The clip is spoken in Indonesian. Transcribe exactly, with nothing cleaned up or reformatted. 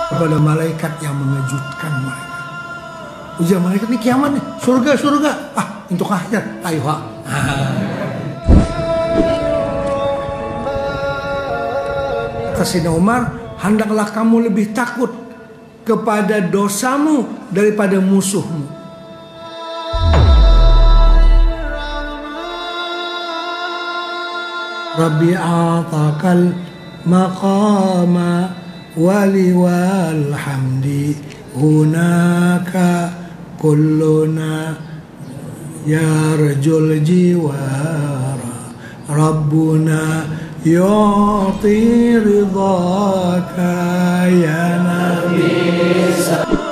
kepada malaikat yang mengejutkan mereka. Ujian malaikat ini kiamat nih, surga surga. Ah, untuk akhir, ayo ha. Kata Sayyidina Umar, hendaklah kamu lebih takut kepada dosamu daripada musuhmu. Rabbi a'takal maqama wali wal hamdi hunaka kulluna yarjul jiwara rabbuna yu'ti ridhaka ya nabi.